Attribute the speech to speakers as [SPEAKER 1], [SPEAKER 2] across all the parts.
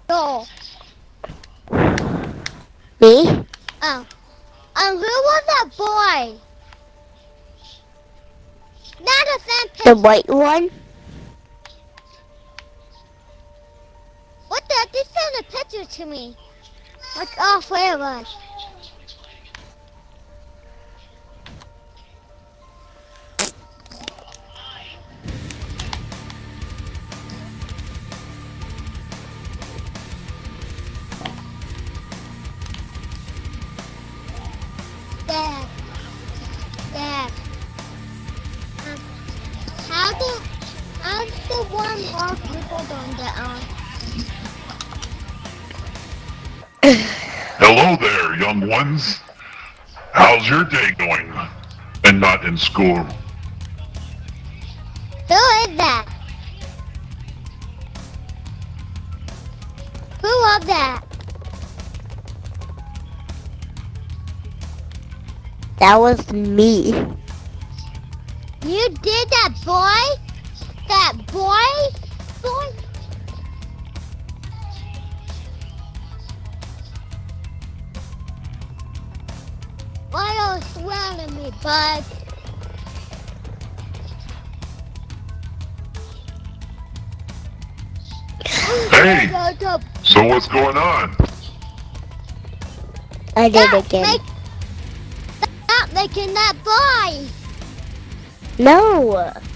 [SPEAKER 1] girl.
[SPEAKER 2] Me?
[SPEAKER 1] Oh. Who was that boy? Not a fan picture.
[SPEAKER 2] The white one?
[SPEAKER 1] What the? They sent a picture to me. Like all three of us. Dad. Dad. How the one more people don't get on?
[SPEAKER 3] Hello there, young ones. How's your day going? And not in school.
[SPEAKER 1] Who is that? Who was that?
[SPEAKER 2] That was me.
[SPEAKER 1] You did that, boy? That boy? Boy? Why are you surrounding me, bud?
[SPEAKER 3] Hey! So what's going on?
[SPEAKER 2] I did it again.
[SPEAKER 1] Stop making that boy!
[SPEAKER 2] No!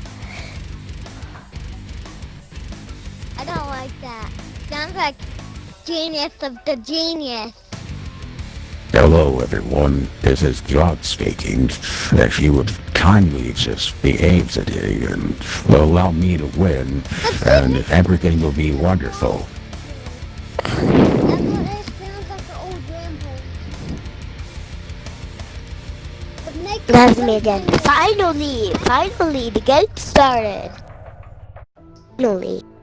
[SPEAKER 1] I don't like that. Sounds like genius of the genius.
[SPEAKER 4] Hello everyone, this is John speaking. If you would kindly just behave today and allow me to win, and everything will be wonderful.
[SPEAKER 1] That's what it sounds like the old grandpa.
[SPEAKER 2] That's me again. Finally! Finally! The game started! Finally.